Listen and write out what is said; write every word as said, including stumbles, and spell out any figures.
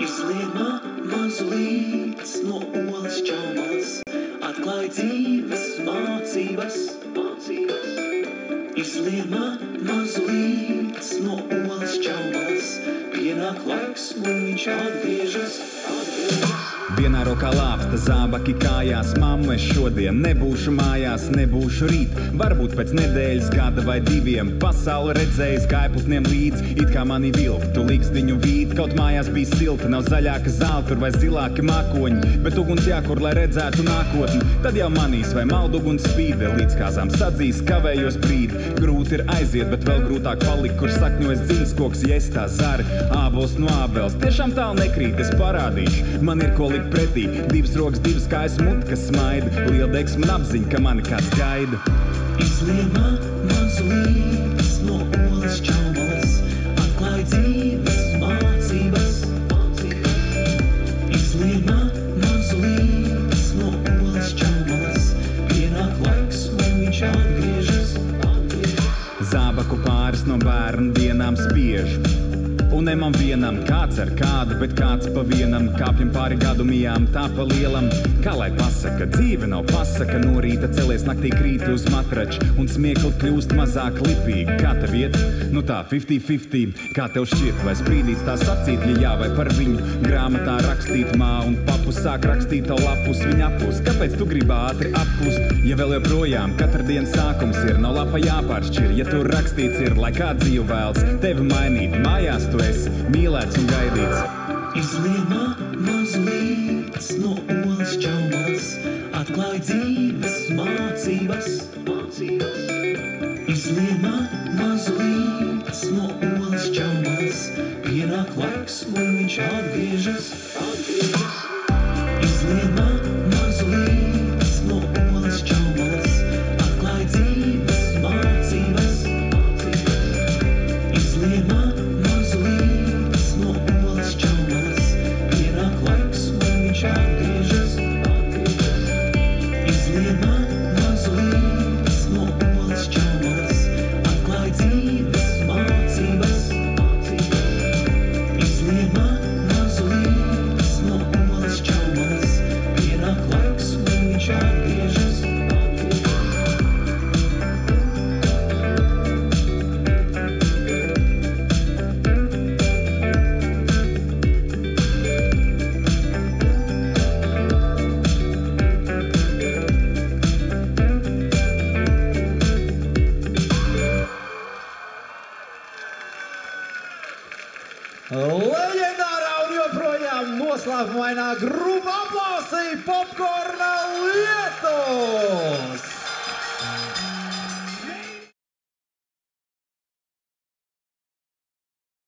Izliemā mazulītes no olas čaumas, atklāj dzīves mācības. Izliemā mazulītes no olas čaumas, pienāk laiks, un viņš atgriežas, atgriežas. Vienā rokā lāpsta, zābaki kājās, mamma, es šodien nebūšu mājās, nebūšu rīt, varbūt pēc nedēļas, gada vai diviem. Pasauli redzējis gaiputniem līdz, it kā mani vilktu, līgzdiņu vīt, kaut mājās bija silta, nav zaļāka zeltur vai zilāki mākoņi, bet uguns jākur, lai redzētu nākotni. Tad jau manīs vai malduguns spīdē, līdz kāzām sadzīs, kavējos brīdi. Grūti ir aiziet, bet vēl grūtāk palikt, kur sakņojas dziļs koks, ja es tā zari, ābols no ābels. Tiešām tālu nekrīt, es parādīšu, man ir ko likt pretī, divas rokas, divas kājas mut, kas smaida, liela deksma un apziņa, ka mani kāds gaida. Izliemā mazulītes no olas čaumas, atklāj dzīves mācības. Izliemā mazulītes no olas čaumas, pienāk laiks, un viņš atgriežas, atgriežas. Zābaku pāris no bērnu dienām spiež. Un ne man vienam, kāds ar kādu, bet kāds pa vienam, kāpjam pāri gadu mijām, tā pa lielam. Kā lai pasaka, dzīve nav pasaka, no rīta celies, naktī krīt uz matraču, un smiekli kļūst mazāk lipīgi. Kā tev iet? Nu tā, fifty fifty, kā tev šķiet, vai sprīdīts tā sacīt, ja jā, vai par viņu grāmatā rakstīt mā, un papu sāk rakstīt tavu lapus viņa apus. Kāpēc tu gribi ātri apklust, ja vēl joprojām katra dienas sākums ir, nav lapa jāpāršķir, ja tur rakstīts ir, lai kā dzīve vēls tevi mainīt, mājās tu esi mīlēts un gaidīts. Izliemā mazulītes no olas čaumas, atklāj dzīves mācības. Izliemā mazulītes no olas čaumas, pienāk laiks, un viņš atgriežas, atgriežas. Izliemā mazulītes no olas čaumas, atklāj dzīves mācības. Izliemā mazulītes no olas čaumas, pienāk laiks, un viņš atgriežas, atgriežas. Izliemā mazulītes no olas čaumas, atklāj dzīves mācības. Izliemā mazulītes no olas čaumas, pienāk laiks, un viņš atgriežas, atgriežas. Leģendārā un joprojām noslēpumainā grupa aplausīja Popkorna